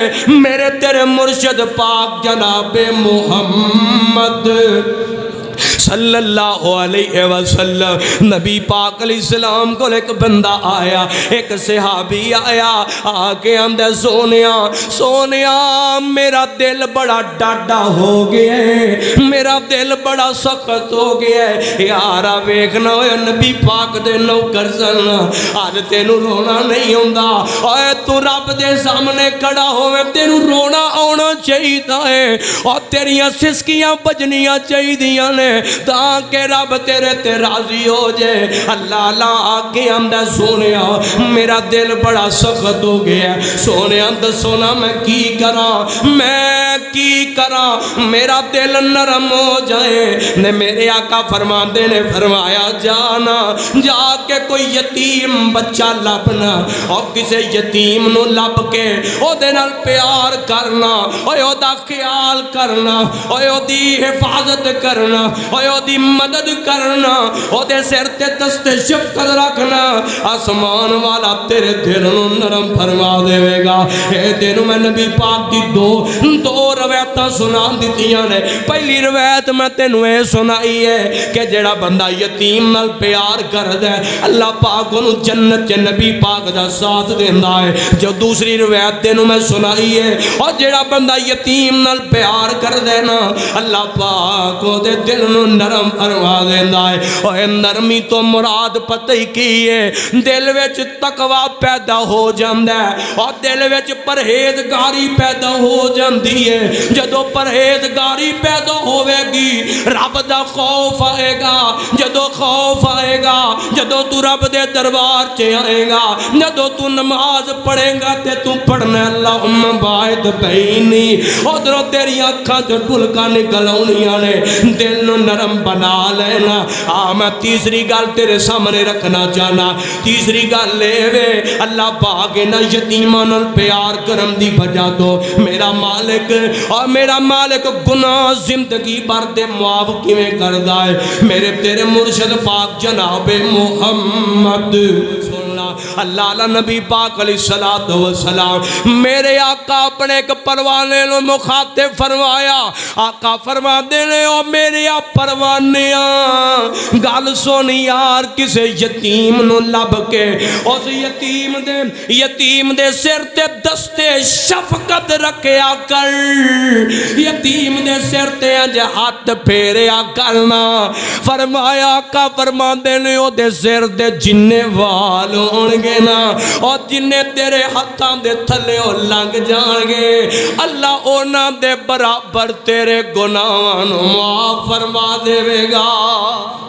میرے تیرے مرشد پاک جناب محمد صلی اللہ علیہ وسلم، نبی پاک علیہ السلام کو ایک بندہ آیا، ایک صحابی آیا، آکے اندر سونیا میرا دل بڑا ڈاڈا ہو گیا ہے، میرا دل بڑا سخت ہو گیا ہے، یارا ویکھنا ہوئے نبی پاک دے نوکر سن، آج تینوں رونا نہیں ہوندہ، اوے تو رب دے سامنے کھڑا ہوئے تینوں رونا آنا چاہیتا ہے، اور تیریاں سسکیاں بجنیاں چاہی دیاں نے تاکہ رب تیرے تے راضی ہو جائے۔ اللہ اللہ آگے اندر سونیا میرا دل بڑا سخت ہو گیا، سونے اندر سونا میں کی کرا میرا دل نرم ہو جائے۔ نے میرے آقا فرماندے نے فرمایا جانا جا کے کوئی یتیم بچہ لبنا اور کسے یتیم نو لب کے او دے نال پیار کرنا، او دا خیال کرنا، او دی حفاظت کرنا، او دی مدد کرنا، او دے سر تے دست شفقت رکھنا، آسمان والا تیرے دل نو نرم فرما دے گا۔ اے دن میں نبی پاک دی دو روایتاں سنا دیتیاں نے۔ پہلی روایت میں تینوں اے سنائی ہے کہ جڑا بندہ یتیم نال پیار کر دے اللہ پاک انہوں جنت کے نبی پاک دا ساتھ دیندہ ہے۔ جو دوسری روایت تینوں میں سنائی ہے اور جڑا بندہ یتیم نال پیار کر دے نا اللہ پاک وہ دے دل نو نرم فرما دیندہ ہے۔ اور نرمی تو مراد پتہ ہی کی ہے، دل وچ تقوی پیدا ہو جاندہ ہے اور دل وچ پرہیزگاری پیدا ہو جاندی ہے۔ جدو پرہیزگاری پیدا ہوئے گی رب دا خوف آئے گا، جدو خوف آئے گا جدو تو رب دے دربار چے آئے گا، جدو تو نماز پڑھے گا تے تو پڑھنا اللہم باعد بینی، ادھرو تیری آنکھاں جو ڈھلکا نکل آنیاں نے دل نو نرم بنا لینا۔ میں تیسری گال تیرے سامنے رکھنا چاہنا، تیسری گال لے وے اللہ پاک نہ یتیمان پیار کرم دی بجا دو میرا مالک اور میرا مالک گناہ زندگی بھر دے معاف کیویں کردہ ہے۔ میرے تیرے مرشد پاک جناب محمد اللہ علیہ نبی پاک علیہ السلام میرے آقا اپنے ایک پروانے نو مخاطب فرمایا، آقا فرما دینے او میرے پروانیاں گال سونی یار کسے یتیم نو لب کے اس یتیم دے سر تے دستے شفقت رکھیا کر، یتیم دے سر تے انج ہاتھ پھیریا کرنا۔ فرمایا آقا فرما دینے او دے سر دے جننے وال ہونگے نا اور جننے تیرے ہاتھاں دے تھلے او لنگ جانگے اللہ اونا دے برابر تیرے گناہاں نو معاف فرما دے گا۔